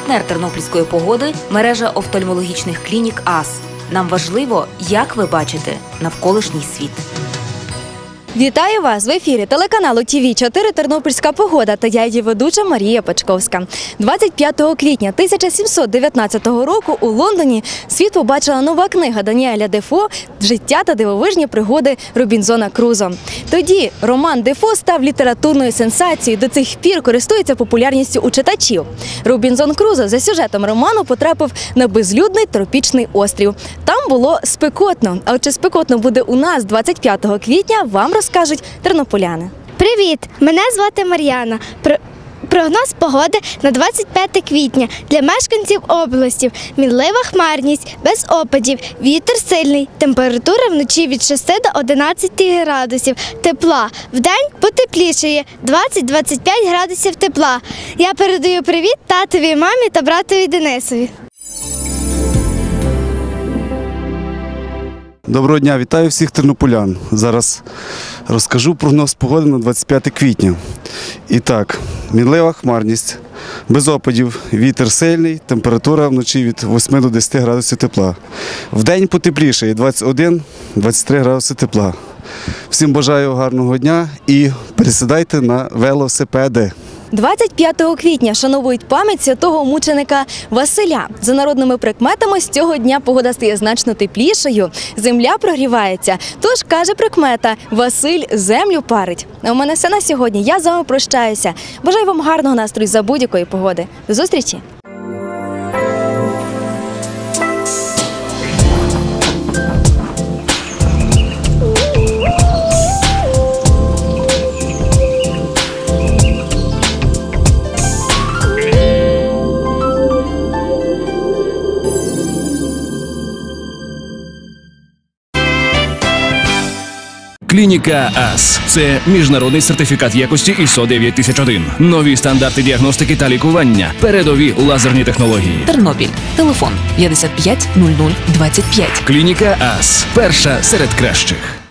Партнер тернопільської погоди – мережа офтальмологічних клінік АС. Нам важливо, як ви бачите навколишній світ. Вітаю вас в ефірі телеканалу ТВ4 «Тернопільська погода» та я її ведуча Марія Пачковська. 25 квітня 1719 року у Лондоні світ побачила нова книга Даніеля Дефо «Життя та дивовижні пригоди Робінзона Крузо». Тоді роман Дефо став літературною сенсацією, до цих пір користується популярністю у читачів. Робінзон Крузо за сюжетом роману потрапив на безлюдний тропічний острів. Там було спекотно. А от чи спекотно буде у нас 25 квітня, вам розкажуть тернополяни. Привіт! Мене звати Мар'яна. Прогноз погоди на 25 квітня для мешканців області. Мінлива хмарність, без опадів, вітер сильний, температура вночі від 6 до 11 градусів тепла. Вдень потеплішає 20-25 градусів тепла. Я передаю привіт татові, мамі та братові Денисові. Доброго дня, вітаю всіх тернополян. Зараз розкажу прогноз погоди на 25 квітня. І так, мінлива хмарність, без опадів, вітер сильний, температура вночі від 8 до 10 градусів тепла. Вдень потеплішає 21-23 градуси тепла. Всім бажаю гарного дня і пересідайте на велосипеди. 25 квітня вшановують пам'ять святого мученика Василя. За народними прикметами, з цього дня погода стає значно теплішою, земля прогрівається. Тож, каже прикмета, Василь землю парить. А у мене все на сьогодні. Я з вами прощаюся. Бажаю вам гарного настрою за будь-якої погоди. До зустрічі! Клініка АС – це міжнародний сертифікат якості ISO 9001. Нові стандарти діагностики та лікування. Передові лазерні технології. Тернопіль. Телефон 55 00 25. Клініка АС – перша серед кращих.